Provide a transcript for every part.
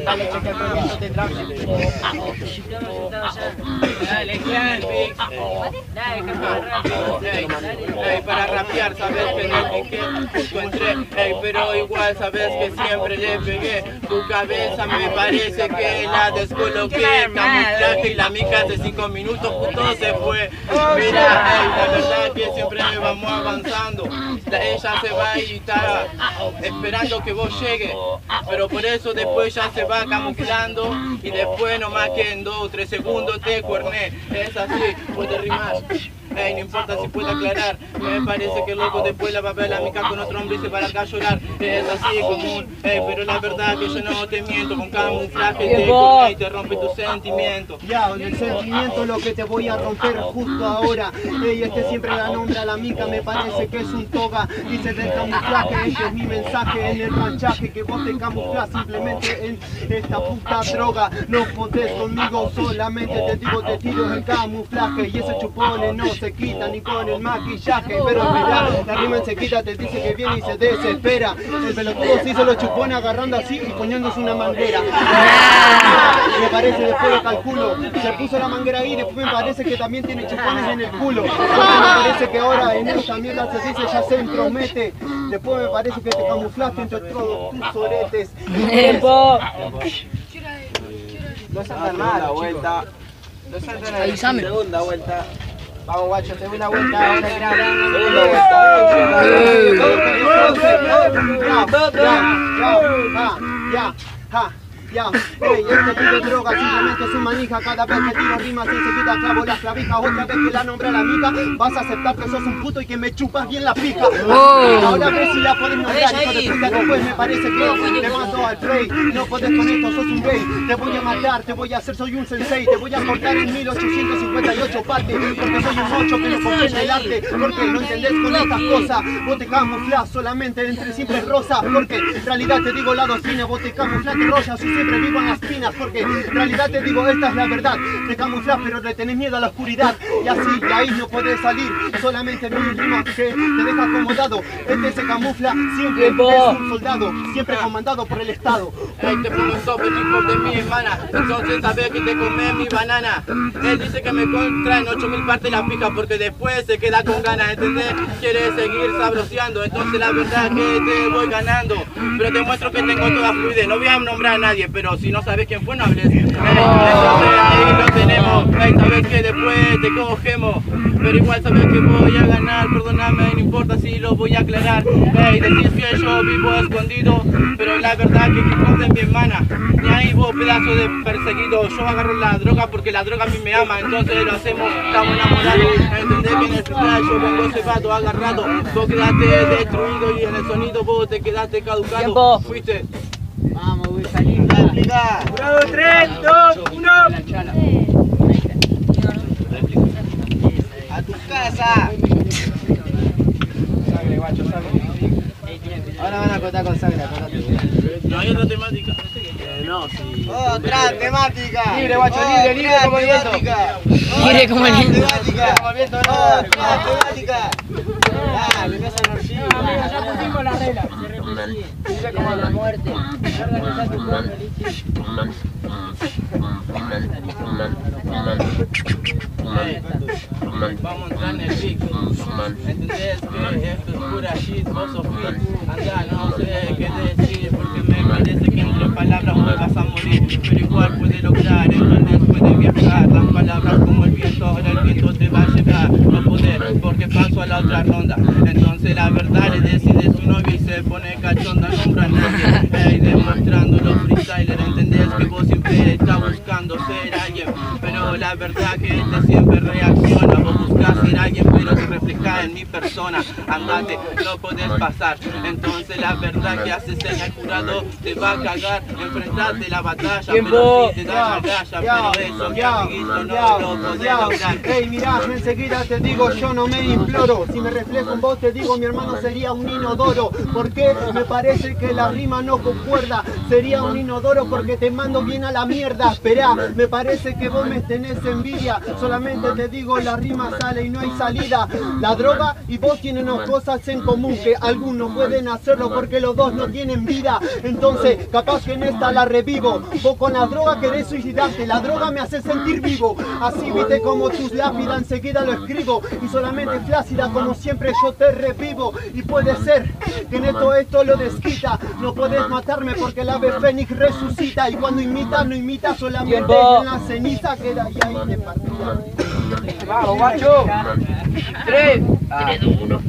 Dale, checa el proyecto de tránsito. Dale, clan, Pix. Ey, para rapear, sabes que en qué punto entré. Ey, pero igual sabes que siempre le pegué. Tu cabeza me parece que la descoloqué. Camuflaje y la mica hace 5 minutos justo se fue. Mira, ey, la verdad que siempre vamos avanzando. Ella se va y está esperando que vos llegues. Pero por eso después ya se va camuflando. Y después nomás que en 2 o 3 segundos te cuerné. Es así, puede rimar. Ey, no importa si puede aclarar. Me parece que loco después la va a ver la mica con otro hombre y se va a largar a llorar. Es así común, pero la verdad que yo no te miento. Con camuflaje te corné y te rompe tus sentimientos. Ya, en el sentimiento lo que te voy a romper justo ahora. Ey, siempre la nombra la mica, me parece que es un toga. Dice del camuflaje, este es mi mensaje en el ranchaje. Que vos te camuflas simplemente en esta puta droga. No podés conmigo, solamente te digo, te tiro el camuflaje. Y ese chupone no se quita ni con el maquillaje. Pero espera, la rima enseguida te dice que viene y se desespera. El pelotudo se hizo los chupones agarrando así y poniéndose una manguera. Me parece, después lo calculo. Se puso la manguera ahí, después me parece que también tiene chupones en el culo. Después me parece que ahora en esta mierda se dice ya se entromete. Después me parece que te camuflaste entre todos tus oretes. No se anda mal, vuelta. No se anda en la segunda vuelta. Vamos, guacho, segunda vuelta, ahora segunda vuelta. Ya, ey, este tipo de droga simplemente es un manija. Cada vez que tiro rimas enseguida clavo las clavijas. Otra vez que la nombra la amiga, vas a aceptar que sos un puto y que me chupas bien la pija. Ahora ves si la podés nombrar, hijo de puta. Después me parece que te mando al play. No podés con esto, sos un gay. Te voy a matar, te voy a hacer, soy un sensei. Te voy a cortar en 1858 partes. Porque soy un 8 que no comprende el arte. Porque no entendés con estas cosas. Vos te camuflás solamente entre simples rosas. Porque en realidad te digo la doctrina. Vos te camuflaste rosa, siempre vivo en las pinas, porque en realidad te digo, esta es la verdad. Te camuflas pero le tenés miedo a la oscuridad. Y así, de ahí no puedes salir. Solamente mi rima que te deja acomodado. Este se camufla, siempre es un soldado. Siempre comandado por el Estado. Ey, te pongo un sope tipo de mi hermana. Entonces sabes que te come mi banana. Él dice que me contraen 8000 partes la pija, porque después se queda con ganas, ¿entendés? Quiere seguir sabroseando. Entonces la verdad que te voy ganando. Pero te muestro que tengo toda fluidez. No voy a nombrar a nadie, pero si no sabes quién fue, no hables. Entonces ahí lo tenemos. Ey, sabes que después te cogemos, pero igual sabes que voy a ganar. Perdóname, no importa si lo voy a aclarar. Ey, decís que yo vivo escondido, pero la verdad que conté mi hermana. Ni ahí vos, pedazo de perseguido. Yo agarro la droga porque la droga a mí me ama. Entonces lo hacemos, estamos enamorados. Entendés que en el final yo vengo cebado, agarrado. Vos quedaste destruido y en el sonido vos te quedaste caducado. Fuiste. Vamos, voy a salir. Réplica. 3, 2, 1. A tu casa. Sangre, guacho, sangre. Ahora van a contar con sangre. No hay otra temática. No, sí. Otra temática. Libre, guacho, libre, libre como el viento. Libre como el viento. Otra temática. Dale, me hacen archivo. Ya pusimos la regla. Libre como la muerte. Vamos a entrar en el pic. ¿Entendés que esto es pura shit? Vos sos fit. Anda, no sé qué decir, porque me parece que entre palabras vos vas a morir. Pero igual puede lograr, ¿entendés? Puede viajar. Las palabras como el viento, ahora el viento te va a llevar. No poder, porque paso a la otra ronda. Entonces la verdad le decide su novia y se pone cachonda. Nombra a nadie, ey, demostrando los freestylers. ¿Entendés? Que vos siempre estás buscando ser alguien, pero la verdad que este siempre reacciona. Vos buscas ser alguien, pero te refleja en mi persona. Andate, no podés pasar. Entonces la verdad que hace seña el jurado te va a cagar. Enfrentate la batalla, pero sí te da medalla. Pero eso, mi amiguito, no lo podés lograr. Ey, mirá, enseguida te digo, yo no me imploro. Si me reflejo en vos, te digo, mi hermano sería un inodoro. Porque me parece que la rima no concuerda. Sería un inodoro porque te mando bien a la mierda. Esperá, me parece que vos me tenés envidia. Solamente te digo, la rima sale y no hay salida. La droga y vos tienen unas cosas en común que algunos pueden hacerlo porque los dos no tienen vida. Entonces, capaz que en esta la revivo. Vos con la droga querés suicidarte, la droga me hace sentir vivo. Así viste como tus lápidas enseguida lo escribo. Y solamente flácida como siempre yo te revivo. Y puede ser que en esto lo desquita. No puedes matarme porque el ave fénix resucita. Y cuando imita, no imita solamente en la ceniza queda y ahí de partida. Vamos, guacho. 3, 2,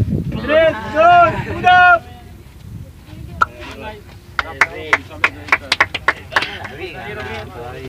1.